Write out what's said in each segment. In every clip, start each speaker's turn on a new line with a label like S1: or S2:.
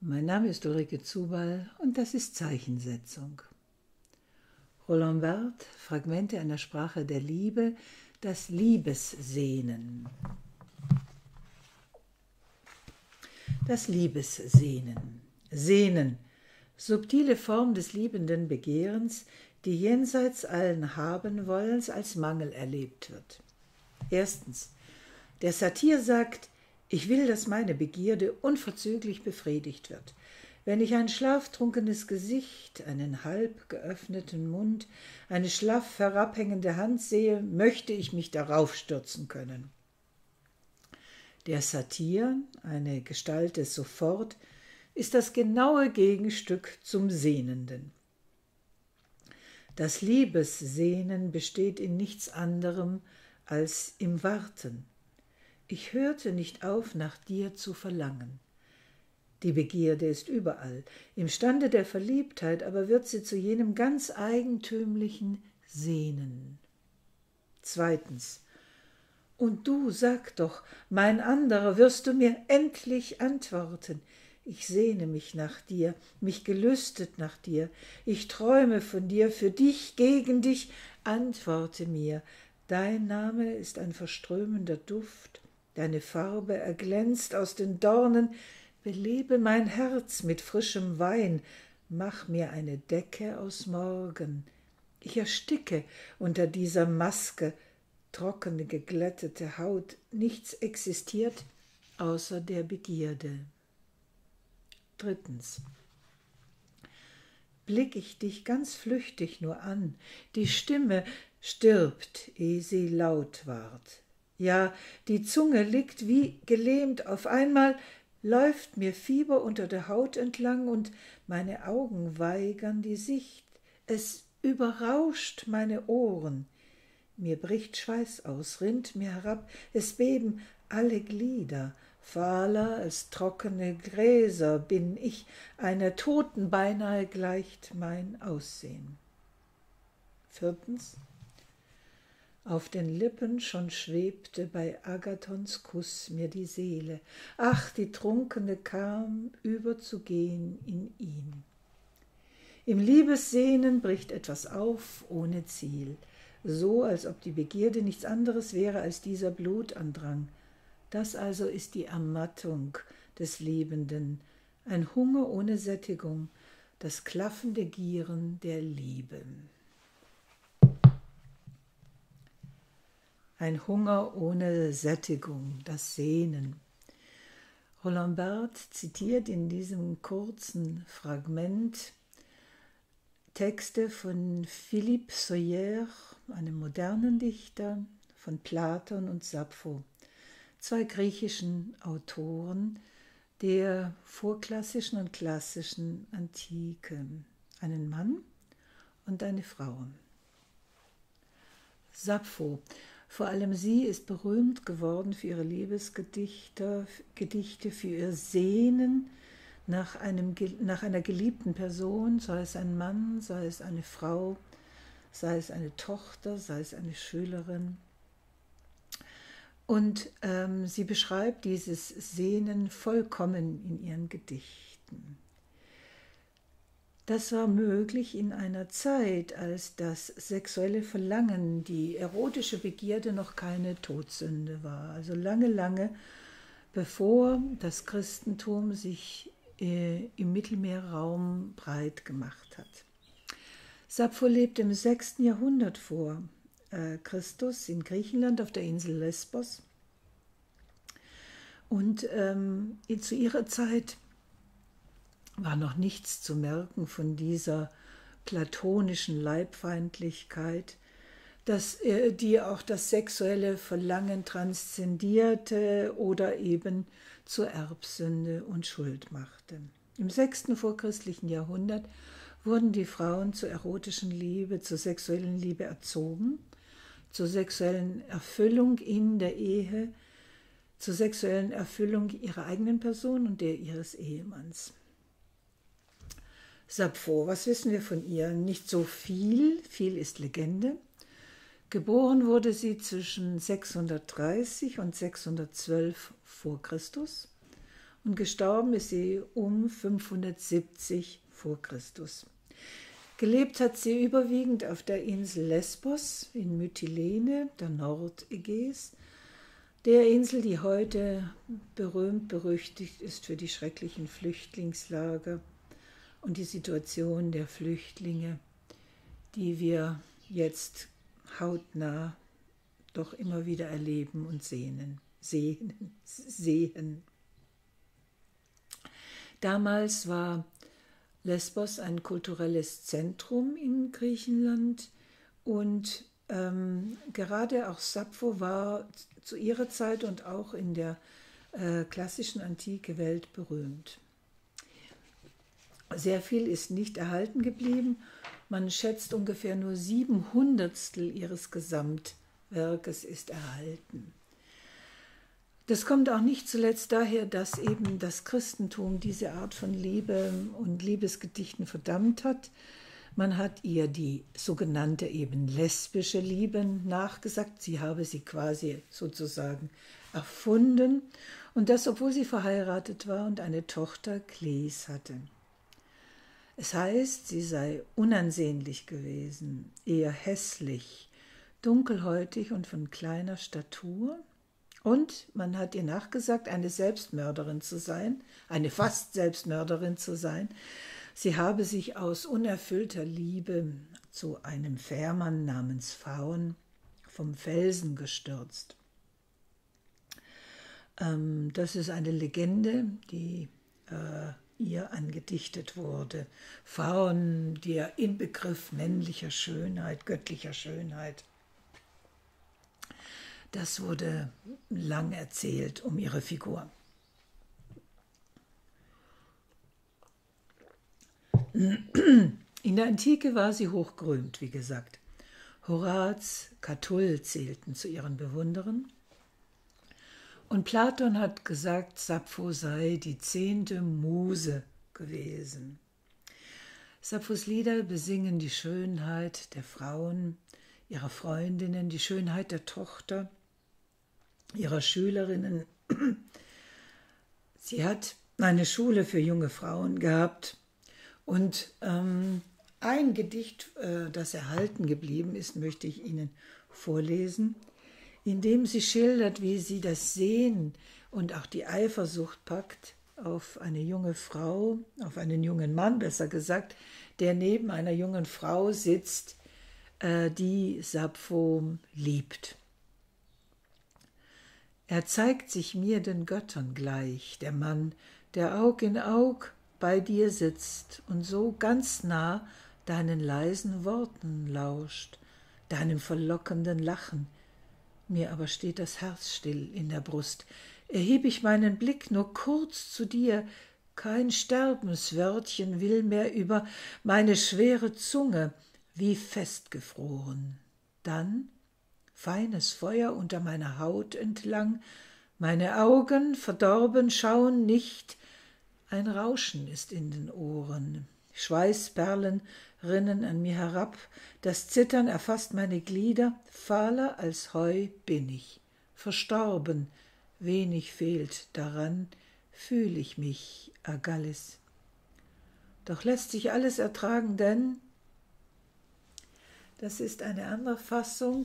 S1: Mein Name ist Ulrike Zuball und das ist Zeichensetzung. Roland Barthes, Fragmente einer Sprache der Liebe, das Liebessehnen. Das Liebessehnen. Sehnen, subtile Form des liebenden Begehrens, die jenseits allen Habenwollens als Mangel erlebt wird. Erstens. Der Satyr sagt, ich will, dass meine Begierde unverzüglich befriedigt wird. Wenn ich ein schlaftrunkenes Gesicht, einen halb geöffneten Mund, eine schlaff herabhängende Hand sehe, möchte ich mich darauf stürzen können. Der Satyr, eine Gestalt des Sofort, ist das genaue Gegenstück zum Sehnenden. Das Liebessehnen besteht in nichts anderem als im Warten. Ich hörte nicht auf, nach dir zu verlangen. Die Begierde ist überall, imstande der Verliebtheit, aber wird sie zu jenem ganz eigentümlichen Sehnen. Zweitens. Und du, sag doch, mein anderer, wirst du mir endlich antworten. Ich sehne mich nach dir, mich gelüstet nach dir. Ich träume von dir, für dich, gegen dich. Antworte mir. Dein Name ist ein verströmender Duft. Deine Farbe erglänzt aus den Dornen. Belebe mein Herz mit frischem Wein. Mach mir eine Decke aus Morgen. Ich ersticke unter dieser Maske. Trockene, geglättete Haut. Nichts existiert außer der Begierde. Drittens. Blick ich dich ganz flüchtig nur an. Die Stimme stirbt, ehe sie laut ward. Ja, die Zunge liegt wie gelähmt, auf einmal läuft mir Fieber unter der Haut entlang und meine Augen weigern die Sicht. Es überrauscht meine Ohren. Mir bricht Schweiß aus, rinnt mir herab, es beben alle Glieder. Fahler als trockene Gräser bin ich, einer Toten beinahe gleicht mein Aussehen. Viertens. Auf den Lippen schon schwebte bei Agathons Kuss mir die Seele. Ach, die Trunkene kam, überzugehen in ihn. Im Liebessehnen bricht etwas auf, ohne Ziel, so als ob die Begierde nichts anderes wäre als dieser Blutandrang. Das also ist die Ermattung des Liebenden, ein Hunger ohne Sättigung, das klaffende Gieren der Liebe. Ein Hunger ohne Sättigung, das Sehnen. Roland Barthes zitiert in diesem kurzen Fragment Texte von Philippe Soyer, einem modernen Dichter, von Platon und Sappho, zwei griechischen Autoren der vorklassischen und klassischen Antike, einen Mann und eine Frau. Sappho, vor allem sie ist berühmt geworden für ihre Liebesgedichte, für ihr Sehnen nach einer geliebten Person, sei es ein Mann, sei es eine Frau, sei es eine Tochter, sei es eine Schülerin. Und sie beschreibt dieses Sehnen vollkommen in ihren Gedichten. Das war möglich in einer Zeit, als das sexuelle Verlangen, die erotische Begierde noch keine Todsünde war. Also lange, lange bevor das Christentum sich im Mittelmeerraum breit gemacht hat. Sappho lebte im 6. Jahrhundert vor Christus in Griechenland auf der Insel Lesbos. Und zu ihrer Zeit war noch nichts zu merken von dieser platonischen Leibfeindlichkeit, die auch das sexuelle Verlangen transzendierte oder eben zur Erbsünde und Schuld machte. Im 6. vorchristlichen Jahrhundert wurden die Frauen zur erotischen Liebe, zur sexuellen Liebe erzogen, zur sexuellen Erfüllung in der Ehe, zur sexuellen Erfüllung ihrer eigenen Person und der ihres Ehemanns. Sappho, was wissen wir von ihr? Nicht so viel, viel ist Legende. Geboren wurde sie zwischen 630 und 612 vor Christus und gestorben ist sie um 570 vor Christus. Gelebt hat sie überwiegend auf der Insel Lesbos in Mytilene, der Nordägäis, der Insel, die heute berühmt-berüchtigt ist für die schrecklichen Flüchtlingslager und die Situation der Flüchtlinge, die wir jetzt hautnah doch immer wieder erleben und sehen. Damals war Lesbos ein kulturelles Zentrum in Griechenland und gerade auch Sappho war zu ihrer Zeit und auch in der klassischen Antike weltberühmt. Sehr viel ist nicht erhalten geblieben. Man schätzt, ungefähr nur 7/100 ihres Gesamtwerkes ist erhalten. Das kommt auch nicht zuletzt daher, dass eben das Christentum diese Art von Liebe und Liebesgedichten verdammt hat. Man hat ihr die sogenannte eben lesbische Liebe nachgesagt. Sie habe sie quasi sozusagen erfunden. Und das, obwohl sie verheiratet war und eine Tochter Kleis hatte. Es heißt, sie sei unansehnlich gewesen, eher hässlich, dunkelhäutig und von kleiner Statur. Und man hat ihr nachgesagt, eine Selbstmörderin zu sein, eine fast Selbstmörderin zu sein. Sie habe sich aus unerfüllter Liebe zu einem Fährmann namens Phaon vom Felsen gestürzt. Das ist eine Legende, die ihr angedichtet wurde. Phaon, der Inbegriff männlicher Schönheit, göttlicher Schönheit. Das wurde lang erzählt um ihre Figur. In der Antike war sie hochgerühmt, wie gesagt. Horaz, Catull zählten zu ihren Bewunderern. Und Platon hat gesagt, Sappho sei die 10. Muse gewesen. Sapphos Lieder besingen die Schönheit der Frauen, ihrer Freundinnen, die Schönheit der Tochter, ihrer Schülerinnen. Sie hat eine Schule für junge Frauen gehabt und ein Gedicht, das erhalten geblieben ist, möchte ich Ihnen vorlesen, in dem sie schildert, wie sie das Sehen und auch die Eifersucht packt auf eine junge Frau, auf einen jungen Mann, besser gesagt, der neben einer jungen Frau sitzt, die Sappho liebt. Er zeigt sich mir den Göttern gleich, der Mann, der Aug in Aug bei dir sitzt und so ganz nah deinen leisen Worten lauscht, deinem verlockenden Lachen. Mir aber steht das Herz still in der Brust. Erheb ich meinen Blick nur kurz zu dir, kein Sterbenswörtchen will mehr über meine schwere Zunge, wie festgefroren. Dann feines Feuer unter meiner Haut entlang, meine Augen verdorben schauen nicht, ein Rauschen ist in den Ohren, Schweißperlen rinnen an mir herab, das Zittern erfasst meine Glieder, fahler als Heu bin ich, verstorben, wenig fehlt daran, fühl ich mich, Agallis. Doch lässt sich alles ertragen, denn das ist eine andere Fassung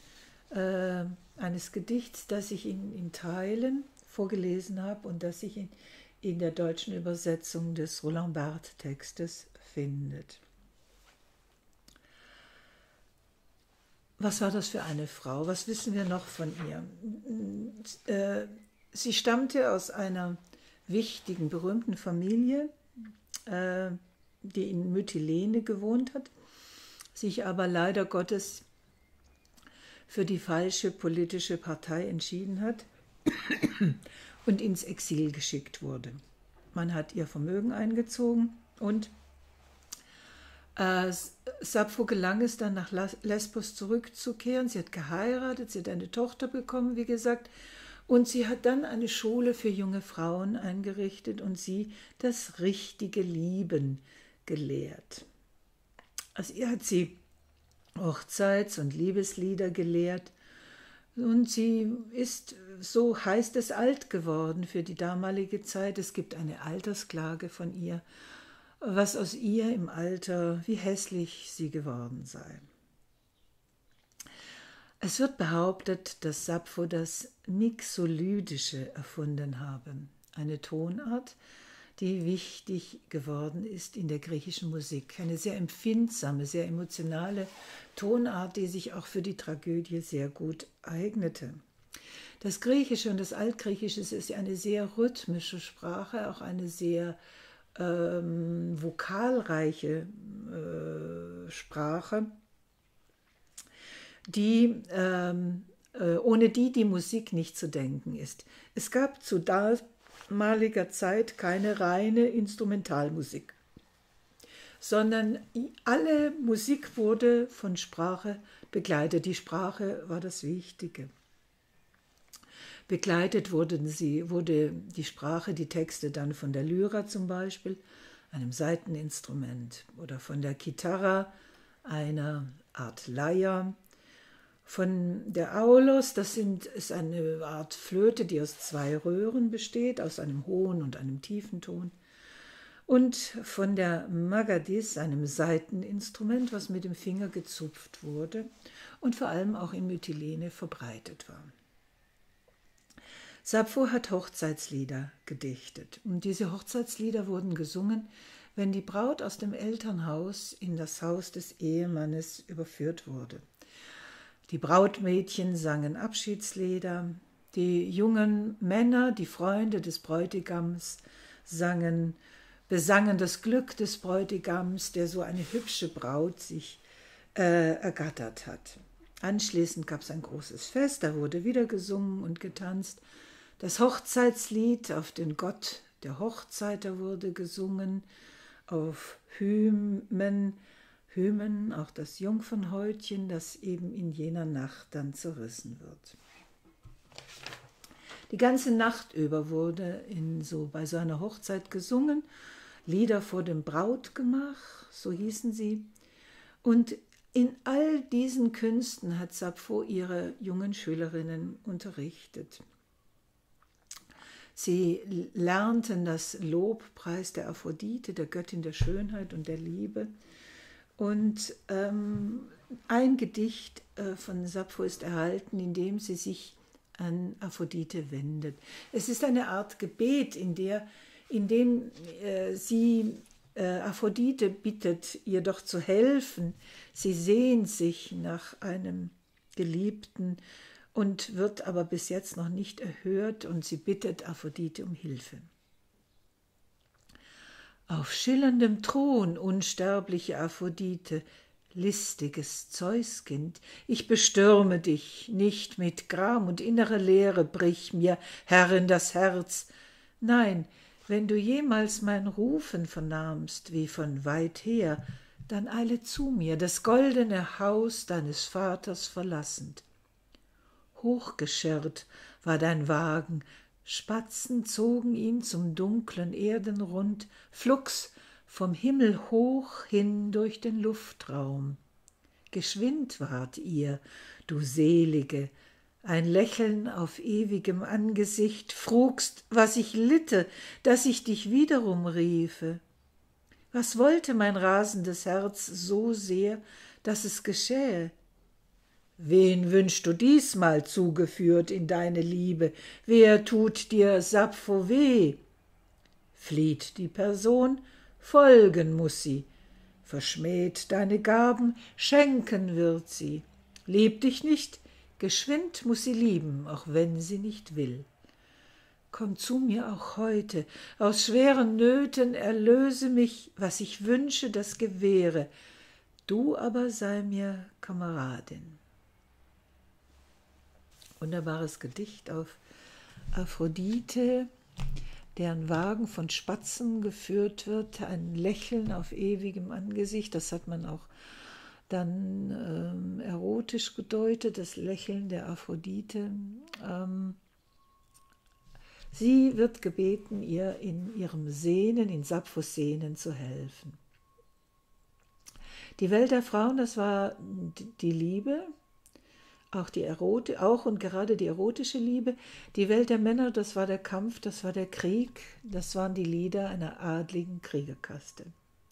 S1: eines Gedichts, das ich in Teilen vorgelesen habe und das sich in der deutschen Übersetzung des Roland Barthes-Textes findet. Was war das für eine Frau? Was wissen wir noch von ihr? Sie stammte aus einer wichtigen, berühmten Familie, die in Mytilene gewohnt hat, sich aber leider Gottes für die falsche politische Partei entschieden hat und ins Exil geschickt wurde. Man hat ihr Vermögen eingezogen und Sappho gelang es dann, nach Lesbos zurückzukehren. Sie hat geheiratet, sie hat eine Tochter bekommen, wie gesagt, und sie hat dann eine Schule für junge Frauen eingerichtet und sie das richtige Lieben gelehrt. Also ihr hat sie Hochzeits- und Liebeslieder gelehrt Und sie ist, so heißt es, alt geworden für die damalige Zeit. Es gibt eine Altersklage von ihr, was aus ihr im Alter, wie hässlich sie geworden sei. Es wird behauptet, dass Sappho das Mixolydische erfunden habe, eine Tonart, die wichtig geworden ist in der griechischen Musik. Eine sehr empfindsame, sehr emotionale Tonart, die sich auch für die Tragödie sehr gut eignete. Das Griechische und das Altgriechische ist eine sehr rhythmische Sprache, auch eine sehr vokalreiche Sprache, die ohne die Musik nicht zu denken ist. Es gab zu damaliger Zeit keine reine Instrumentalmusik, sondern alle Musik wurde von Sprache begleitet. Die Sprache war das Wichtige. Begleitet wurde die Sprache, die Texte dann von der Lyra zum Beispiel, einem Saiteninstrument, oder von der Kitara, einer Art Leier, von der Aulos, das ist eine Art Flöte, die aus 2 Röhren besteht, aus einem hohen und einem tiefen Ton, und von der Magadis, einem Saiteninstrument, was mit dem Finger gezupft wurde und vor allem auch in Mytilene verbreitet war. Sappho hat Hochzeitslieder gedichtet, und diese Hochzeitslieder wurden gesungen, wenn die Braut aus dem Elternhaus in das Haus des Ehemannes überführt wurde. Die Brautmädchen sangen Abschiedslieder, die jungen Männer, die Freunde des Bräutigams, besangen das Glück des Bräutigams, der so eine hübsche Braut sich ergattert hat. Anschließend gab es ein großes Fest, da wurde wieder gesungen und getanzt. Das Hochzeitslied auf den Gott der Hochzeiter wurde gesungen, auf Hymen, auch das Jungfernhäutchen, das eben in jener Nacht dann zerrissen wird. Die ganze Nacht über wurde bei so einer Hochzeit gesungen, Lieder vor dem Brautgemach, so hießen sie. Und in all diesen Künsten hat Sappho ihre jungen Schülerinnen unterrichtet. Sie lernten das Lobpreis der Aphrodite, der Göttin der Schönheit und der Liebe. Und ein Gedicht von Sappho ist erhalten, in dem sie sich an Aphrodite wendet. Es ist eine Art Gebet, in dem sie Aphrodite bittet, ihr doch zu helfen. Sie sehnt sich nach einem Geliebten und wird aber bis jetzt noch nicht erhört, und sie bittet Aphrodite um Hilfe. Auf schillerndem Thron, unsterbliche Aphrodite, listiges Zeuskind, ich bestürme dich, nicht mit Gram und innerer Leere brich mir, Herrin, das Herz. Nein, wenn du jemals mein Rufen vernahmst, wie von weit her, dann eile zu mir, das goldene Haus deines Vaters verlassend. Hochgeschirrt war dein Wagen, Spatzen zogen ihn zum dunklen Erdenrund, flugs vom Himmel hoch hin durch den Luftraum. Geschwind ward ihr, du Selige, ein Lächeln auf ewigem Angesicht, frugst, was ich litte, dass ich dich wiederum riefe. Was wollte mein rasendes Herz so sehr, dass es geschähe? Wen wünschst du diesmal zugeführt in deine Liebe? Wer tut dir, Sappho, weh? Flieht die Person, folgen muß sie. Verschmäht deine Gaben, schenken wird sie. Liebt dich nicht, geschwind muß sie lieben, auch wenn sie nicht will. Komm zu mir auch heute, aus schweren Nöten erlöse mich, was ich wünsche, das gewähre. Du aber sei mir Kameradin. Wunderbares Gedicht auf Aphrodite, deren Wagen von Spatzen geführt wird, ein Lächeln auf ewigem Angesicht, das hat man auch dann erotisch gedeutet, das Lächeln der Aphrodite. Sie wird gebeten, ihr in ihrem Sehnen, in Sapphos Sehnen zu helfen. Die Welt der Frauen, das war die Liebe, auch und gerade die erotische Liebe. Die Welt der Männer, das war der Kampf, das war der Krieg, das waren die Lieder einer adligen Kriegerkaste.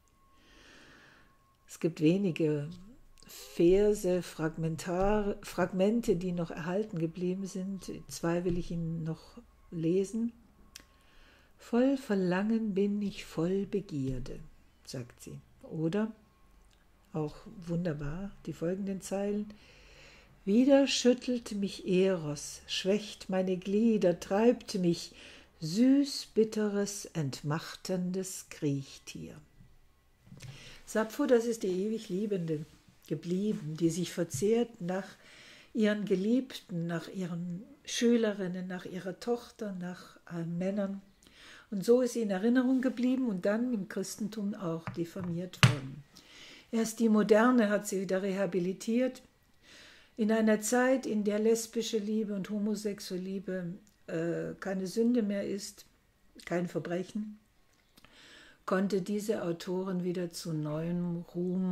S1: Es gibt wenige Verse, Fragmente, die noch erhalten geblieben sind. 2 will ich Ihnen noch lesen. Voll Verlangen bin ich, voll Begierde, sagt sie. Oder, auch wunderbar, die folgenden Zeilen. Wieder schüttelt mich Eros, schwächt meine Glieder, treibt mich süß-bitteres, entmachtendes Kriechtier. Sappho, das ist die ewig Liebende geblieben, die sich verzehrt nach ihren Geliebten, nach ihren Schülerinnen, nach ihrer Tochter, nach allen Männern. Und so ist sie in Erinnerung geblieben und dann im Christentum auch diffamiert worden. Erst die Moderne hat sie wieder rehabilitiert. In einer Zeit, in der lesbische Liebe und homosexuelle Liebe keine Sünde mehr ist, kein Verbrechen, konnte diese Autorin wieder zu neuem Ruhm